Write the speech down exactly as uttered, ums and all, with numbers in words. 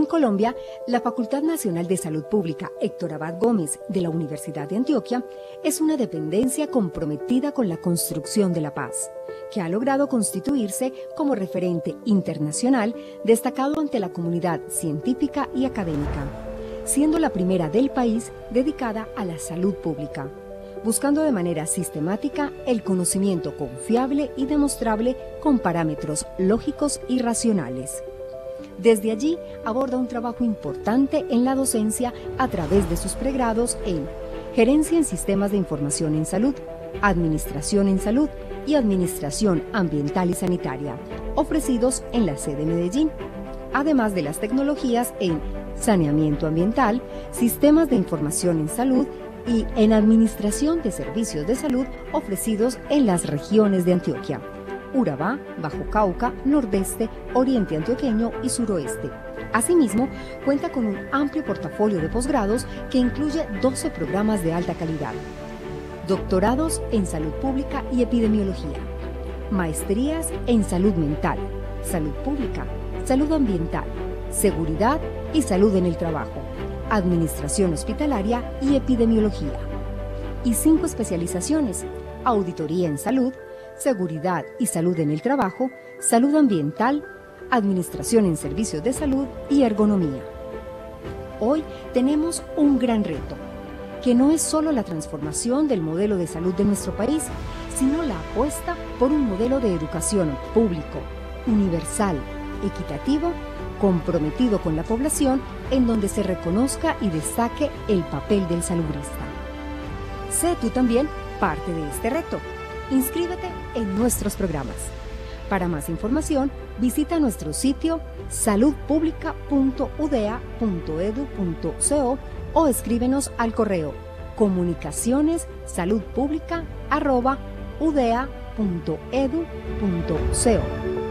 Colombia, la Facultad Nacional de Salud Pública Héctor Abad Gómez de la Universidad de Antioquia es una dependencia comprometida con la construcción de la paz, que ha logrado constituirse como referente internacional destacado ante la comunidad científica y académica, siendo la primera del país dedicada a la salud pública, buscando de manera sistemática el conocimiento confiable y demostrable con parámetros lógicos y racionales. Desde allí aborda un trabajo importante en la docencia a través de sus pregrados en Gerencia en Sistemas de Información en Salud, Administración en Salud y Administración Ambiental y Sanitaria, ofrecidos en la sede Medellín, además de las tecnologías en Saneamiento Ambiental, Sistemas de Información en Salud y en Administración de Servicios de Salud, ofrecidos en las regiones de Antioquia, Urabá, Bajo Cauca, Nordeste, Oriente Antioqueño y Suroeste. Asimismo, cuenta con un amplio portafolio de posgrados que incluye doce programas de alta calidad, doctorados en Salud Pública y Epidemiología, maestrías en Salud Mental, Salud Pública, Salud Ambiental, Seguridad y Salud en el Trabajo, Administración Hospitalaria y Epidemiología, y cinco especializaciones: Auditoría en Salud, Seguridad y Salud en el Trabajo, Salud Ambiental, Administración en Servicios de Salud y Ergonomía. Hoy tenemos un gran reto, que no es solo la transformación del modelo de salud de nuestro país, sino la apuesta por un modelo de educación público, universal, equitativo, comprometido con la población, en donde se reconozca y destaque el papel del salubrista. Sé tú también parte de este reto. Inscríbete en nuestros programas. Para más información, visita nuestro sitio salud pública punto u d e a punto e d u punto co o escríbenos al correo comunicaciones salud pública arroba u d e a punto e d u punto co.